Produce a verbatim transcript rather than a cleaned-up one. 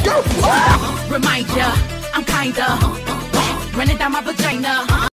Remind ya, I'm kinda running down my vagina.